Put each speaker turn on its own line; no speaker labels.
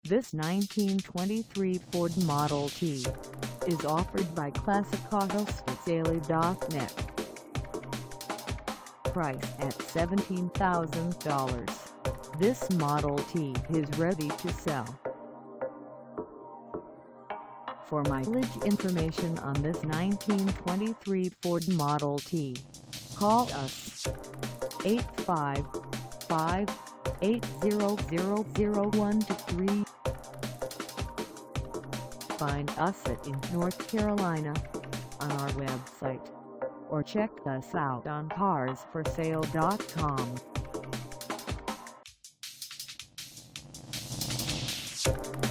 This 1923 Ford Model T is offered by ClassicAutosForSale.net. Price at $17,000. This Model T is ready to sell. For mileage information on this 1923 Ford Model T, call us 855-800-0123. Find us in North Carolina on our website, or check us out on carsforsale.com.